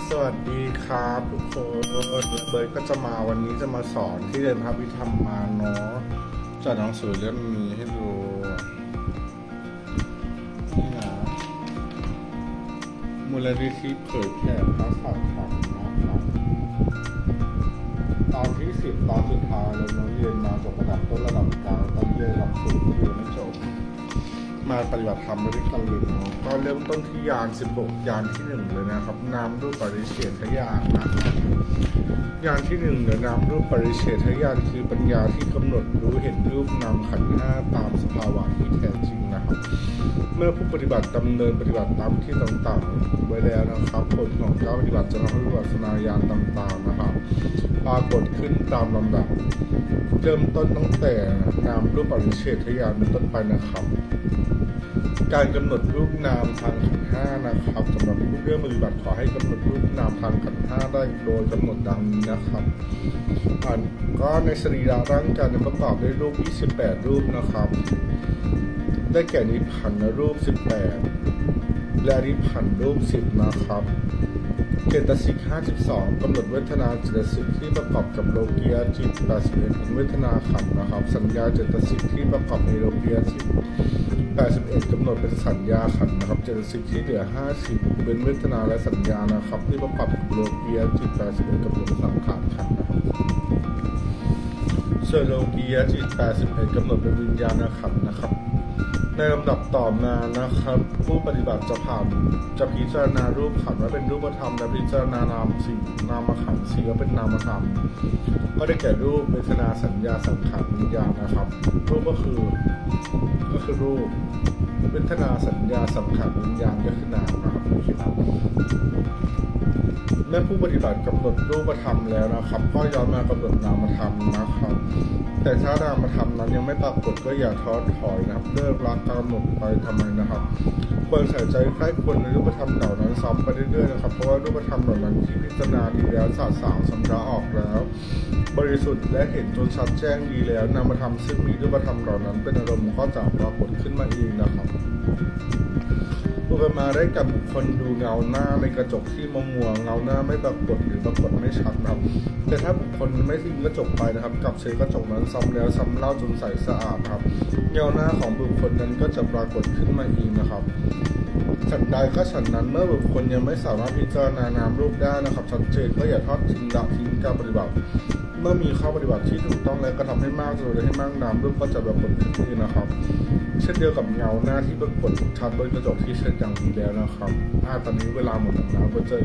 สวัสดีครับทุกคนเบิร์ดก็จะมาวันนี้จะมาสอนที่เรียนพระวิธรรมมาเนาะจากหนังสือเล่มนี้ให้ดูนี่นะมูลนิธิเผยแผ่พระสัทธรรมนะครับตอนที่10ตอนสุดท้ายเราเรียนมาจบระดับต้นระดับกลางตอนเรียนระดับสูงเรียนไม่จบมาปฏิบัติธรรมด้วยกันเลยเนาะก็เริ่มต้นที่ยาน16ยานที่1เลยนะครับนามรูปปริเฉทญาณนะครับยานที่1นามรูปปริเฉทญาณคือปัญญาที่กำหนดรู้เห็นรูปนามขันธ์5ตามสภาวะที่แท้จริงนะครับเมื่อผู้ปฏิบัติดำเนินปฏิบัติตามที่ต่างๆไว้แล้วนะครับผลของการปฏิบัติจะทำให้วิปัสสนาญาณต่างๆนะครับปรากฏขึ้นตามลำดับเริ่มต้นตั้งแต่นามรูปปริเฉทญาณเป็นต้นไปนะครับการกำหนดรูปนามทางขันธ์5นะครับสำหรับผู้เริ่มปฏิบัติขอให้กำหนดรูปนามทางขันธ์5ได้โดยกำหนดดังนี้นะครับก็ในสรีระร่างกายประกอบด้วยรูป28รูปนะครับได้แก่นิพพานรูป18และนิพพานรูป10นะครับเจตสิก52กำหนดเวทนาเจตสิกที่ประกอบกับโลกียจิต81เป็นเวทนาขันธ์นะครับสัญญาเจตสิกที่ประกอบในโลกียจิต81กำหนดเป็นสัญญาขันธ์นะครับเจตสิกที่เหลือ50เป็นเวทนาและสัญญานะครับที่ประกอบกับโลกียจิต81กำหนดเป็นสังขารขันธ์นะครับส่วนโลกียจิต81กำหนดเป็นวิญญาณขันธ์นะครับในลำดับต่อมานะครับผู้ปฏิบัติจะพิจารณารูปขันธ์ว่าเป็นรูปธรรมและพิจารณานาม4นามขันธ์4ว่าเป็นนามธรรมก็ได้แก่รูปเวทนาสัญญาสังขารวิญญาณนะครับรูปก็คือรูปเวทนาสัญญาสังขารวิญญาณก็คือนามนะครับเมื่อผู้ปฏิบัติกำหนดรูปธรรมแล้วนะครับก็ย้อนมากำหนดนามธรรมนะครับแต่ถ้านามธรรมนั้นยังไม่ปรากฏก็อย่าท้อถอยนะครับเลิกละกำหนดไปทำไมนะครับควรใส่ใจใคร่ควรในรูปธรรมเหล่านั้นซ้ำไปเรื่อยๆนะครับเพราะว่ารูปธรรมเหล่านั้นที่พิจารณาดีแล้วสาสางชำระออกแล้วบริสุทธิ์และเห็นจนชัดแจ้งดีแล้วนามธรรมซึ่งมีรูปธรรมเหล่านั้นเป็นอารมณ์ก็จะปรากฏขึ้นมาเองนะครับอุปมาได้กับบุคคลดูเงาหน้าในกระจกที่มัวเงาหน้าไม่ปรากฏหรือปรากฏไม่ชัดนะครับแต่ถ้าบุคคลไม่ทิ้งกระจกไปนะครับกลับใช้กระจกนั้นซ้ำแล้วซ้ำเล่าจนใสสะอาดครับเงาหน้าของบุคคลนั้นก็จะปรากฏขึ้นมาเองนะครับฉันใดก็ฉันนั้นเมื่อบุคคลยังไม่สามารถพิจารณานามรูปได้นะครับชัดเจนก็อย่าทอดทิ้งละทิ้งการปฏิบัติเมื่อมีข้อปฏิบัติที่ถูกต้องแล้วก็ทำให้มากจนให้มากนามรูปก็จะปรากฏขึ้นเองนะครับเช่นเดียวกับเงาหน้าที่ปรากฏชัดบนกระจกที่เช็ดอย่างดีแล้วนะครับตอนนี้เวลาหมดแล้วก็เจอ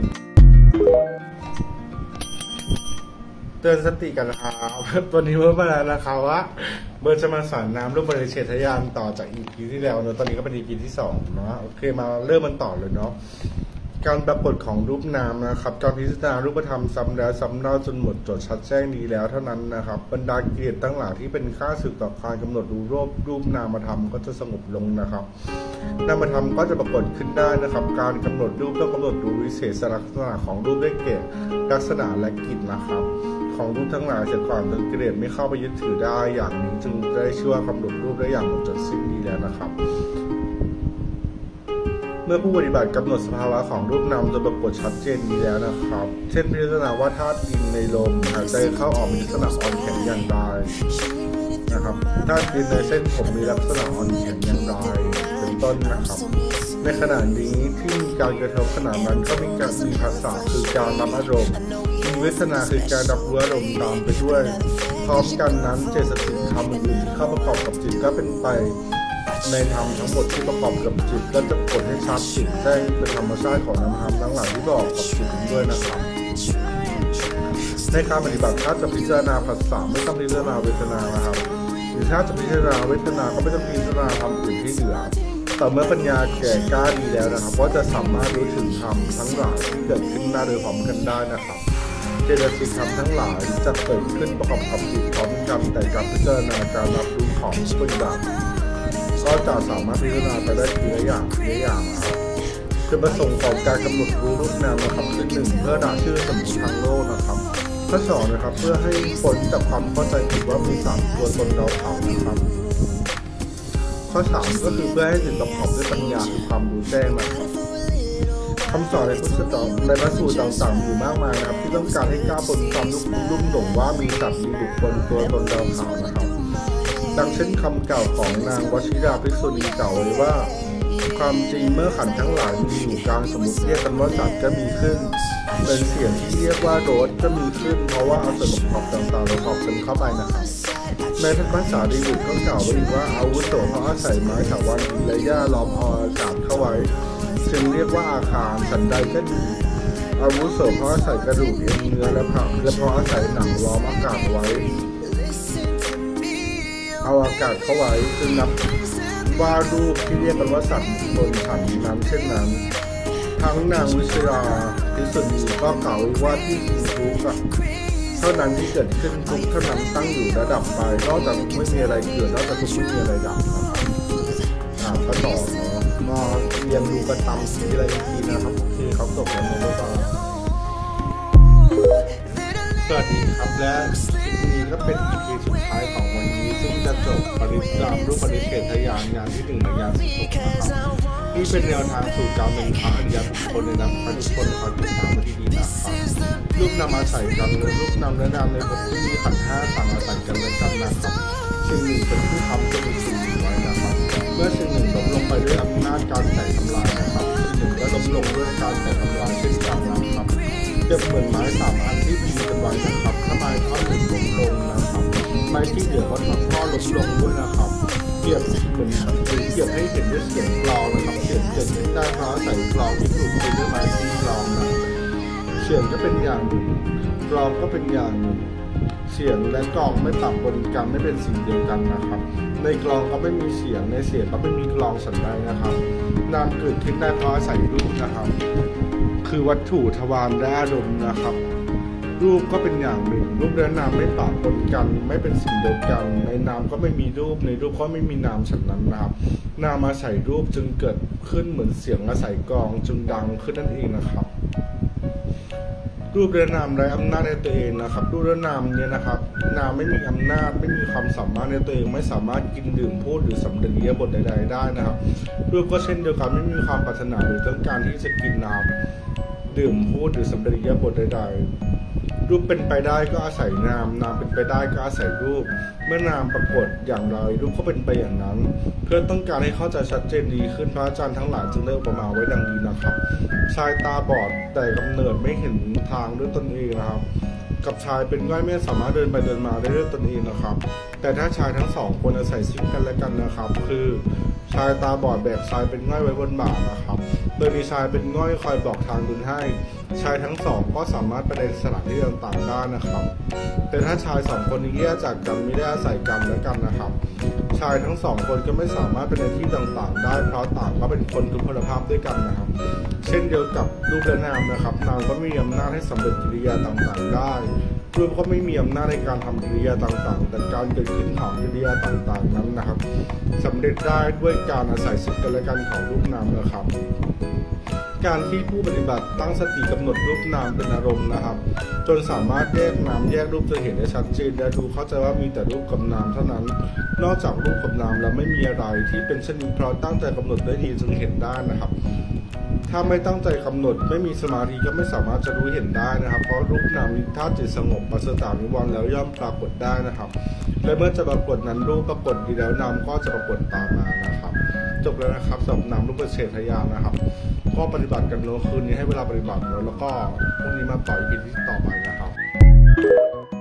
เตือนสติกันนะครับตัวนี้เมื่อมาแล้วนะครับว่าเบอร์จะมาสอนนามรูปปริเฉทญาณต่อจากEPที่แล้วเนอะตอนนี้ก็เป็นEPที่2เนาะโอเคมาเริ่มมันต่อเลยเนาะการปรากฏของรูปนามนะครับการพิจารณารูปธรรมซ้ำแล้วซ้ำเล่าจนหมดจดชัดแจ้งดีแล้วเท่านั้นนะครับบรรดากิเลสทั้งหลายที่เป็นข้าศึกต่อการกำหนดรูปนามธรรมก็จะสงบลงนะครับนามธรรมก็จะปรากฏขึ้นได้นะครับการกำหนดรูปต้องกำหนดดูวิเศษลักษณะของรูปได้แก่ลักษณะและกิจนะครับของรูปทั้งหลายเสียก่อนจนกิเลสไม่เข้าไปยึดถือได้อย่างนี้จึงได้ชื่อว่ากำหนดรูปได้อย่างหมดจดสิ้นดีแล้วนะครับเมื่อผู้ปฏิบัติกำหนดสภาวะของรูปนามจะปรากฏชัดเจนดีแล้วนะครับเช่นพิจารณาว่าธาตุดินในลมหายใจเข้าออกมีลักษณะอ่อนแข็งอย่างไรนะครับธาตุดินในเส้นผมมีลักษณะอ่อนแข็งอย่างไรเป็นต้นนะครับในขณะนี้ที่มีการกระทบขณะนั้นก็มีการมีภาษาคือการรับอารมณ์มีเวทนาคือการรับรู้อารมณ์ตามไปด้วยพร้อมกันนั้นเจตสิกธรรมอื่นที่เข้าประกอบกับจิตก็เป็นไปในธรรมทั้งหมดที่ประกอบกับจิตก็จะผลให้ชัดจิตแจ้งเป็นธรรมชาติของนามธรรมทั้งหลายที่บอกกับจิตด้วยนะครับในการปฏิบัติถ้าจะพิจารณาภาษาไม่ต้องพิจารณาเวทนานะครับหรือถ้าจะพิจารณาเวทนาก็ไม่ต้องพิจารณาธรรมอื่นที่เหลือแต่เมื่อปัญญาแก่กล้าดีแล้วนะครับก็จะสามารถรู้ถึงธรรมทั้งหลายที่เกิดขึ้นหน้าโดยพร้อมกันได้นะครับเจตสิกธรรมทั้งหลายจะเกิดขึ้นประกอบกับจิตพร้อมกันแต่การพิจารณาการรับรู้ของผู้ปฏิบัติก็จะสามารถพิจารณาไปได้ทีละอย่างครับคือประสงค์ของการกำหนดรู้รูปนามนะครับคือ1เพื่อด่าชื่อสมมติทางโลกนะครับข้อ2นะครับเพื่อให้พ้นจากความเข้าใจผิดว่ามี3ตัวตนเราเขานะครับข้อ3ก็คือเพื่อให้จิตประกอบด้วยปัญญาคือความรู้แจ้งนะครับำสอนในพุทธศาสนาในพระสูตรต่างๆอยู่มากมายนะครับที่ต้องการให้ก้าวบนความลุ่มหลงว่ามีสัตว์มีบุคคลตัวตนดาวขาวนะครับดังเช่นคำกล่าวของนางวชิราภิกษุณีกล่าวไว้ว่าความจริงเมื่อขันธ์ทั้งหลายมีอยู่กลางสมุทรเรียกกันว่าสัตว์ก็มีขึ้นเป็นเสียงที่เรียกว่าโรสก็มีขึ้นเพราะว่าเอาส่วนประกอบต่างๆประกอบกันเข้าไปนะครับในภาษาดีบุตรก็กล่าวไว้อีกว่าอาวุโสเพราะอาศัยไม้ถาวรและหญ้าล้อมเอาอากาศเข้าไว้จึงเรียกว่าอาคารฉันใดก็ดีอาวุโสเพราะอาศัยกระดูกเอ็นเนื้อและผักและเพราะอาศัยหนังล้อมอากาศไว้เอาอากาศเข้าไว้จึงนับว่ารูปที่เรียกกันว่าสัตว์บนฉันนั้นเช่นนั้นทั้งนางวิชราภิกษุณีก็กล่าวว่าที่จริงทุกข์เท่านั้นที่เกิดขึ้นทุกเท่านั้นตั้งอยู่ระดับไปนอกจากไม่มีอะไรเกิดนอกจากทุกไม่มีอะไรดับนะครับก็ต่อเนาะมาเรียนรู้กันตามทีอะไรทีนะครับโอเคครับจบแล้วนะบ๊ายบายสวัสดีครับและนี้ก็เป็น EP สุดท้ายของวันนี้ซึ่งจะจบปริตามรูปปริเฉทยานงานที่1ในงาน16นะครับนี่เป็นแนวทางสู่การเป็นพระอริยบุคคลในนามพระทุกคนขอติดตามมาที่ดีนะครับรูปนำอาศัยกันหรือรูปนำและนามในบทที่มีขันธ์5ต่างอาศัยกันและกันนะครับสิ่งหนึ่งเป็นผู้ทำจะมีสิ่งหนึ่งไว้นะครับเมื่อสิ่งหนึ่งล้มลงไปด้วยอำนาจการแตกทำลายนะครับสิ่งหนึ่งก็ล้มลงด้วยการแตกทำลายเช่นกันนะครับเปรียบเหมือนไม้3 อันที่ตีกันไว้นะครับถ้าไม้ท่อนหนึ่งล้มลงนะครับไม้ที่เหลือก็ล้มลงด้วยนะครับเปรียบเหมือนเกี่ยวให้เห็นด้วยเสียงกลองนะครับเสียงเกิดขึ้นได้เพราะใส่กลองที่ถูกตีด้วยไม้ที่กลองนะเสียงก็เป็นอย่างหนึ่งกลองก็เป็นอย่างหนึ่งเสียงและกลองไม่ปะปนกันไม่เป็นสิ่งเดียวกันนะครับในกลองก็ไม่มีเสียงในเสียงก็ไม่มีกลองสันใดนะครับนามเกิดขึ้นได้เพราะใส่รูปนะครับคือวัตถุทวารและอารมณ์นะครับรูปก็เป็นอย่างหนึ่งรูปและนามไม่ปะปนกันไม่เป็นสิ่งเดียวกันในนามก็ไม่มีรูปในรูปก็ไม่มีนามฉันนั้นนะครับนามอาศัยรูปจึงเกิดขึ้นเหมือนเสียงอาศัยกลองจึงดังขึ้นนั่นเองนะครับรูปและนามไร้อำนาจในตัวเองนะครับรูปและนามเนี่ยนะครับนามไม่มีอำนาจไม่มีความสามารถในตัวเองไม่สามารถกินดื่มพูดหรือสำเร็จอิริยาบถใดๆได้นะครับรูปก็เช่นเดียวกันไม่มีความปรารถนาหรือต้องการที่จะกินน้ำดื่มพูดหรือสำเร็จอิริยาบถใดๆรูปเป็นไปได้ก็อาศัยนามนามเป็นไปได้ก็อาศัยรูปเมื่อนามปรากฏอย่างไรรูปก็เป็นไปอย่างนั้นเพื่อต้องการให้เข้าใจชัดเจนดีขึ้นพระอาจารย์ทั้งหลายจึงเลือกประมาไว้ดังนี้นะครับชายตาบอดแต่กำเนิดไม่เห็นทางด้วยตนเองนะครับกับชายเป็นง่อยไม่สามารถเดินไปเดินมาได้ด้วยตนเองนะครับแต่ถ้าชายทั้งสองคนอาศัยซึ่งกันและกันนะครับคือชายตาบอดแบกชายเป็นง่อยไว้บนบ่านะครับโดยมีชายเป็นง่อยคอยบอกทางเดินให้ชายทั้งสองก็สามารถไปในสถานที่ต่างๆได้นะครับแต่ถ้าชาย2 คนนี้แยกจากกันไม่ได้อาศัยกันและกันนะครับชายทั้ง2 คนก็ไม่สามารถไปในที่ต่างๆได้เพราะต่างก็เป็นคนทุพพลภาพด้วยกันนะครับเช่นเดียวกับรูปและนามนะครับนามก็มีอำนาจให้สำเร็จกิริยาต่างๆได้รูปก็ไม่มีอำนาจในการทำกิริยาต่างๆแต่การเกิดขึ้นของกิริยาต่างๆนั้นนะครับสำเร็จได้ด้วยการอาศัยซึ่งกันและกันของรูปนามนะครับการที่ผู้ปฏิบัติตั้งสติกำหนดรูปนามเป็นอารมณ์นะครับจนสามารถแยกนามแยกรูปจะเห็นได้ชัดเจนและดูเข้าใจว่ามีแต่รูปกับนามเท่านั้นนอกจากรูปกับนามแล้วไม่มีอะไรที่เป็นเช่นนี้เพราะตั้งใจกำหนดได้ดีจึงเห็นได้นะครับถ้าไม่ตั้งใจกำหนดไม่มีสมาธิก็ไม่สามารถจะรู้เห็นได้นะครับเพราะรูปนามถ้าจิตสงบปราศจากนิวรณ์แล้วย่อมปรากฏได้นะครับและเมื่อจะปรากฏนั้นรูปปรากฏดีแล้วนามก็จะปรากฏตามมานะครับจบแล้วนะครับสำหรับนามรูปเฉทยานนะครับก็ปฏิบัติกันเมื่อคืนนี้ให้เวลาปฏิบัติแล้วก็พรุ่งนี้มาต่ออีพีที่ต่อไปนะครับ